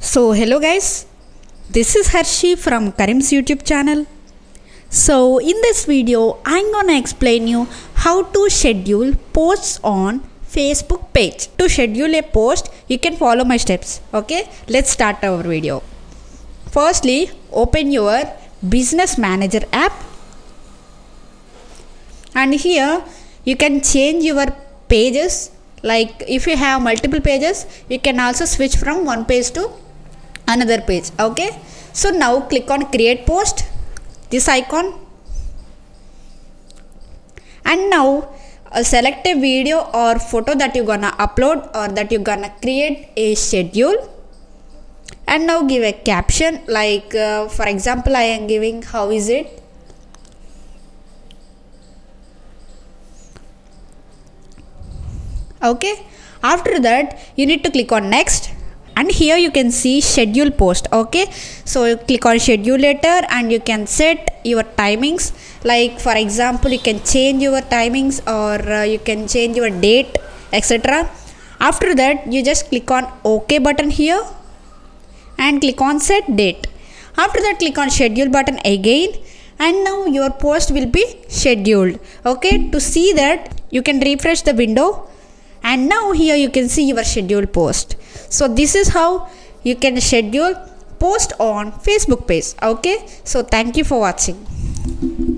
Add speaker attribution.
Speaker 1: So hello guys, this is Harshi from Karim's YouTube channel. So in this video I'm gonna explain you how to schedule posts on Facebook page. To schedule a post you can follow my steps. Okay, let's start our video. Firstly, open your Business Manager app, and here you can change your pages. Like if you have multiple pages, you can also switch from one page to another page. Okay, so now click on create post, this icon, and now select a video or photo that you're gonna upload or that you're gonna create a schedule, and now give a caption like for example I am giving how is it. Okay, after that you need to click on next, and here you can see schedule post. Okay, so you click on schedule later and you can set your timings. Like for example you can change your timings or you can change your date, etc. After that you just click on OK button here and click on set date. After that click on schedule button again, and now your post will be scheduled. Okay, to see that you can refresh the window, and now here you can see your scheduled post. So this is how you can schedule post on Facebook page. Okay, so thank you for watching.